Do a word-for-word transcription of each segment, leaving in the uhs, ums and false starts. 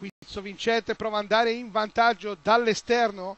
Guizzo vincente prova ad andare in vantaggio dall'esterno,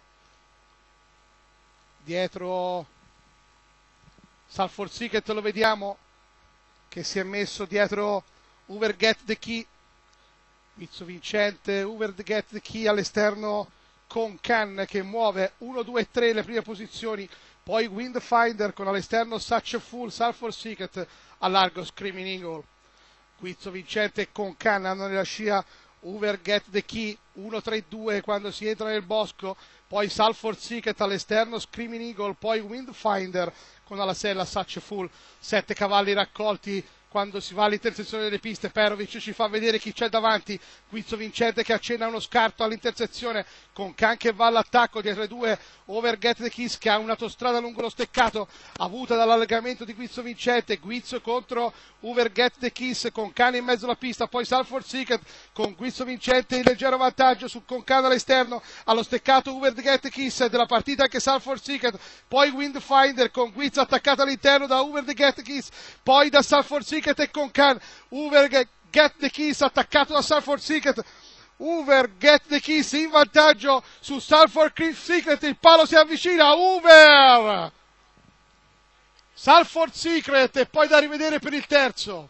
dietro Salford Secret, lo vediamo che si è messo dietro Hoover Get The Key. Guizzo vincente, Hoover Get The Key all'esterno con Khan che muove uno, due, tre le prime posizioni, poi Windfinder con all'esterno Such a Fool, Salford Secret a largo Screaming Eagle. Guizzo vincente con Khan hanno nella scia Hoover Get The Key, uno, tre, due quando si entra nel bosco, poi Salford Secret all'esterno, Screaming Eagle, poi Windfinder con alla sella Such a Fool, sette cavalli raccolti quando si va all'intersezione delle piste. Perovic ci fa vedere chi c'è davanti, Guizzo vincente che accenna uno scarto all'intersezione con Khan che va all'attacco, dietro i due Hoover Get The Kiss che ha un'autostrada lungo lo steccato avuta dall'allargamento di Guizzo vincente. Guizzo contro Hoover Get The Kiss con Khan in mezzo alla pista, poi Salford Secret con Guizzo vincente in leggero vantaggio su con Khan all'esterno, allo steccato Hoover Get The Kiss della partita anche Salford Secret, poi Windfinder con Guizzo attaccato all'interno da Hoover Get The Kiss, poi da Salford Secret e con Khan. Hoover Get The Kiss attaccato da Salford Secret, Hoover Get The Kiss in vantaggio su Salford Secret, il palo si avvicina, Hoover Salford Secret e poi da rivedere per il terzo.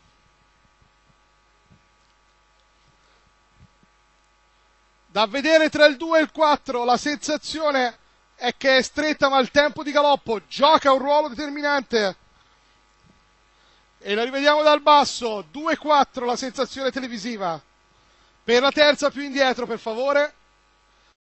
Da vedere tra il due e il quattro, la sensazione è che è stretta ma il tempo di galoppo gioca un ruolo determinante. E la rivediamo dal basso, due quattro la sensazione televisiva. Per la terza più indietro per favore.